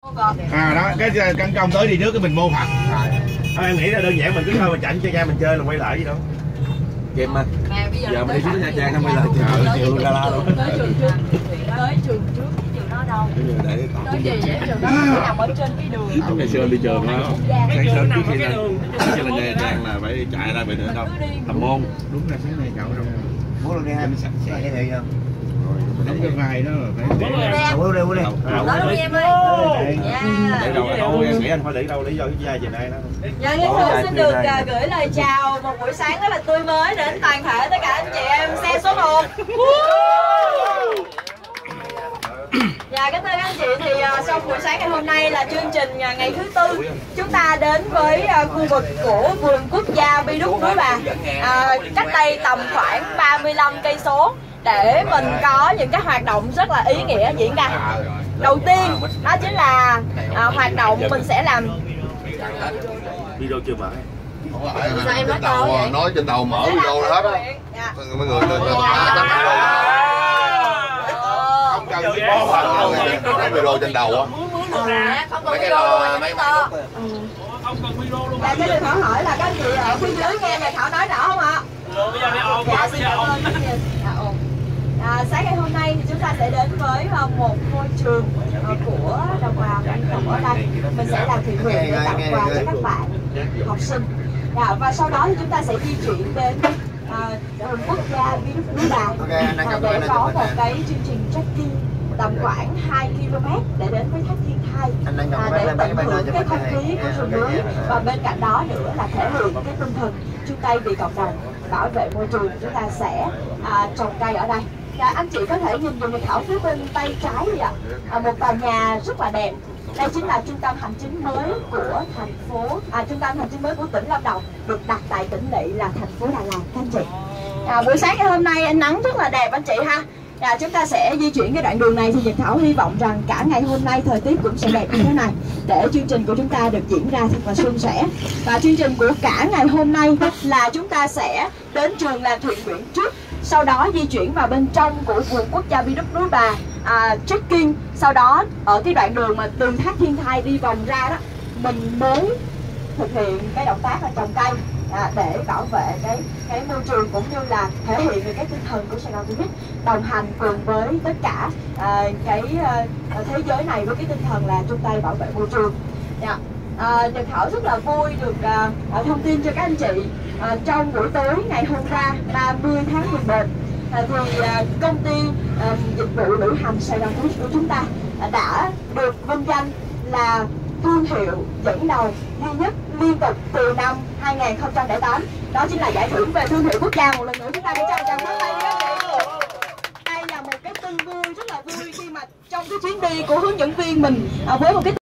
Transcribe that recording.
Đó, cái căn công tới đi trước cái mình mô phật. Em nghĩ là đơn giản mình cứ thôi mà chảnh cho ra mình chơi là quay lại gì đâu. Game mà. Giờ mình đi xuống Nha Trang không quay lại chiều gala luôn. Tới trường trước, trường đó đâu? Tới gì vậy? Trường đó nằm ở trên cái đường. Ngày xưa đi trường đó. Ngày xưa trước khi là Nha Trang là phải chạy ra về nữa đâu. Tầm Môn. Đúng là sáng nay cậu đâu. Bố luôn đi hai mình sạch sẽ vậy không? Đóng cái vai đó là phải bố đi. Đó luôn em ơi. Để đâu thôi em nghĩ anh phải để đâu lý do cái vai về đây đó. Dạ Lý Thư xin được gửi lời chào một buổi sáng rất là tươi mới đến toàn thể tất cả anh chị em xe số 1. Dạ kính thưa các anh chị, thì sau buổi sáng ngày hôm nay là chương trình ngày thứ tư chúng ta đến với khu vực của vườn quốc gia Bi Đúc Núi Bà, cách đây tầm khoảng 35 cây số để mình có những cái hoạt động rất là ý nghĩa diễn ra. Đầu tiên đó chính là hoạt động mình sẽ làm video chưa mở. Sao em nói to vậy? Nói trên đầu mở video hết á. Mấy người lên không cần video có video trên đầu á. Không cần video mấy to. Dạ cái điều hỏi là các anh chị ở phía dưới nghe nhà Thảo nói rõ không ạ? Dạ xin cảm ơn. Sáng ngày hôm nay thì chúng ta sẽ đến với một ngôi trường của đồng bào dân tộc ở đây. Mình sẽ làm thiện nguyện để tặng quà cho các bạn học sinh. Và sau đó thì chúng ta sẽ di chuyển đến vườn quốc gia Bi Đúc Núi Bà để có một cái chương trình trekking tầm khoảng 2 km để đến với thác Thiên Thai để tận hưởng cái không khí của rừng núi, và bên cạnh đó nữa là thể hiện cái tinh thần chung tay vì cộng đồng, bảo vệ môi trường. Chúng ta sẽ trồng cây ở đây. Anh chị có thể nhìn vào Thảo phía bên tay trái vậy ạ, một tòa nhà rất là đẹp. Đây chính là trung tâm hành chính mới của thành phố, trung tâm hành chính mới của tỉnh Lâm Đồng, được đặt tại tỉnh lỵ là thành phố Đà Lạt các anh chị. Buổi sáng ngày hôm nay ánh nắng rất là đẹp anh chị ha. Chúng ta sẽ di chuyển cái đoạn đường này thì Nhật Thảo hy vọng rằng cả ngày hôm nay thời tiết cũng sẽ đẹp như thế này để chương trình của chúng ta được diễn ra thật là suôn sẻ. Và chương trình của cả ngày hôm nay là chúng ta sẽ đến trường làm thiện nguyện trước, sau đó di chuyển vào bên trong của vườn quốc gia Bi Đúc Núi Bà, trekking. Sau đó ở cái đoạn đường mà từ thác Thiên Thai đi vòng ra đó, mình mới thực hiện cái động tác là trồng cây để bảo vệ cái môi trường, cũng như là thể hiện được cái tinh thần của Sài Gòn Tourist đồng hành cùng với tất cả cái thế giới này với cái tinh thần là chung tay bảo vệ môi trường. Nhật Thảo rất là vui được thông tin cho các anh chị trong buổi tối ngày hôm qua 30 tháng 11 thì công ty dịch vụ lữ hành Sài Gòn Tourist của chúng ta đã được vinh danh là thương hiệu dẫn đầu duy nhất liên tục từ năm 2008. Đó chính là giải thưởng về thương hiệu quốc gia. Một lần nữa chúng ta hãy cho chào pháo tay các chị. Đây là một cái tin vui rất là vui khi mà trong cái chuyến đi của hướng dẫn viên mình với một cái